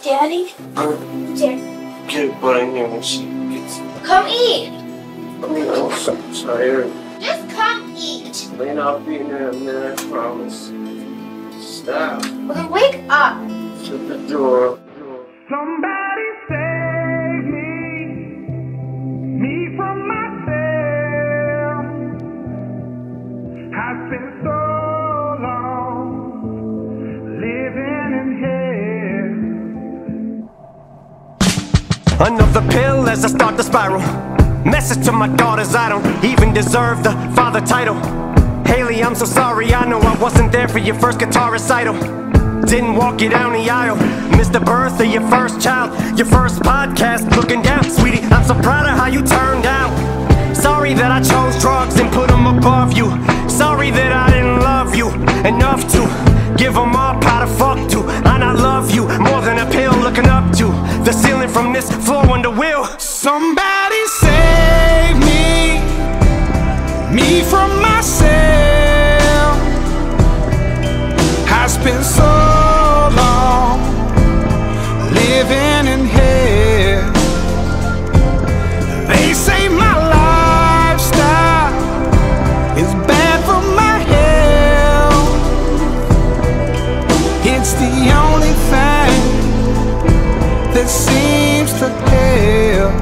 Daddy? Daddy. Get a butt in here when she gets... Come eat. I'm so tired. Just come eat. Lane, I'll be in there in a minute, I promise. Stop. Well, then wake up. Shut the door. Somebody save me from myself. I've been so long living in hell. Another pill as I start to spiral. Message to my daughters, I don't even deserve the father title. Haley, I'm so sorry, I know I wasn't there for your first guitar recital. Didn't walk you down the aisle. Missed the birth of your first child. Your first podcast, looking down. Sweetie, I'm so proud of how you turned out. Sorry that I chose drugs and put them above you. Sorry that I didn't love you enough to give them up how to fuck to. And I love you more than a pill looking up to the ceiling from this floor under wheel. Somebody save me from myself. I spent so long living in hell. They say my lifestyle is bad for my health. It's the only thing that seems to help.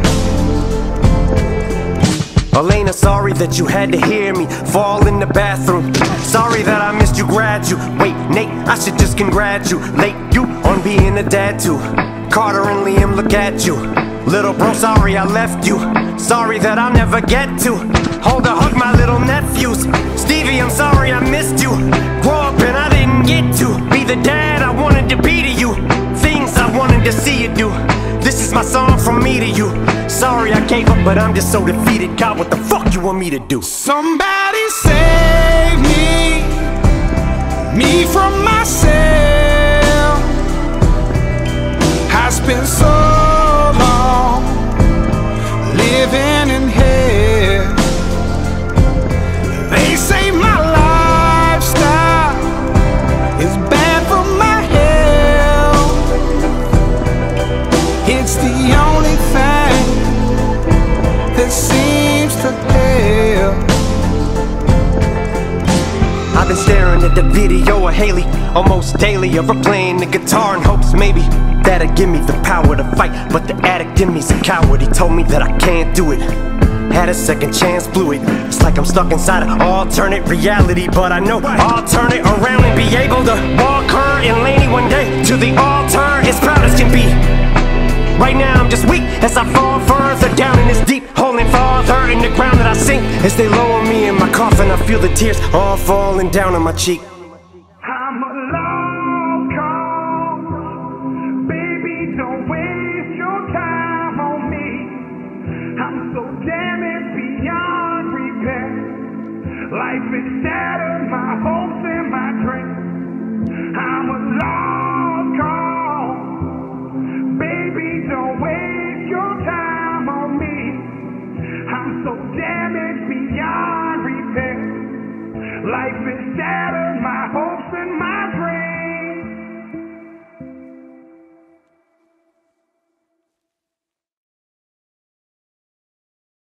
Elena, sorry that you had to hear me fall in the bathroom. Sorry that I missed you graduate. Nate, I should just congratulate you on being a dad too. Carter and Liam, look at you. Little bro, sorry I left you. Sorry that I'll never get to hold or hug my little nephews. Stevie, I'm sorry I missed you. Grow up and I didn't get to be the dad I wanted to be to you. Things I wanted to see you do. This is my song from me to you. Sorry I gave up, but I'm just so defeated. God, what the fuck you want me to do? Somebody save me from myself. I spent so long living in hell. They say my lifestyle is bad for my health. It's the only thing that seems to help. I've been staring at the video of Haley almost daily, of her playing the guitar in hopes maybe that'll give me the power to fight. But the addict in me's a coward. He told me that I can't do it. Had a second chance, blew it. It's like I'm stuck inside an alternate reality, but I know I'll turn it around and be able to walk her and Laney one day to the altar as proud as can be. Right now I'm just weak as I fall further down in this deep hole and farther in the ground that I sink. As they lower me in my coffin, I feel the tears all falling down on my cheek. I'm a long call. Baby, don't waste your time on me. I'm so damaged beyond repair. Life has shattered my hopes and my dreams. I'm a long call. Baby, don't waste your time on me. I'm so damaged beyond repair. Life is shattered.